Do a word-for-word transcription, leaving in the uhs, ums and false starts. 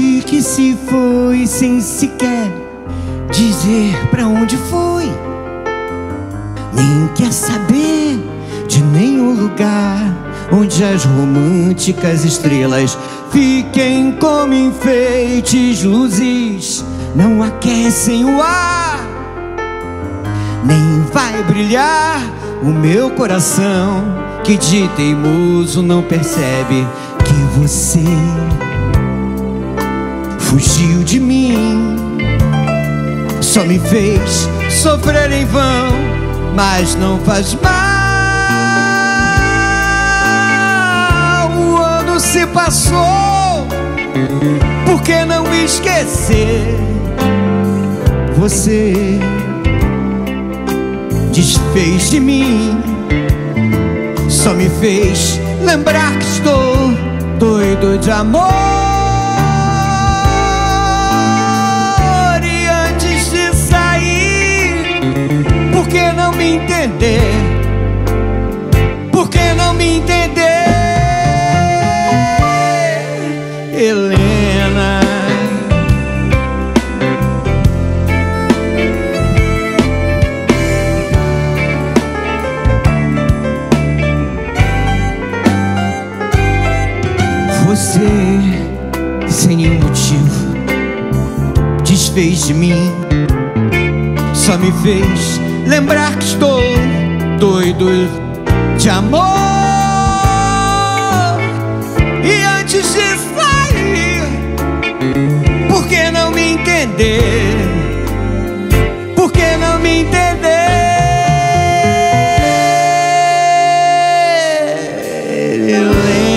Sente que se foi sem sequer dizer pra onde foi. Nem quer saber de nenhum lugar onde as românticas estrelas fiquem como enfeites. Luzes não aquecem o ar, nem vai brilhar o meu coração, que de teimoso não percebe que você fugiu de mim. Só me fez sofrer em vão, mas não faz mal. O ano se passou, por que não esquecer? Você desfez de mim, só me fez lembrar que estou doido de amor. E antes de sair, por que não me entender? Por que não me entender, Helena? Você, sem nenhum motivo, desfez de mim, só me fez lembrar que estou doido de amor. E antes de sair, por que não me entender? Por que não me entender, Helena?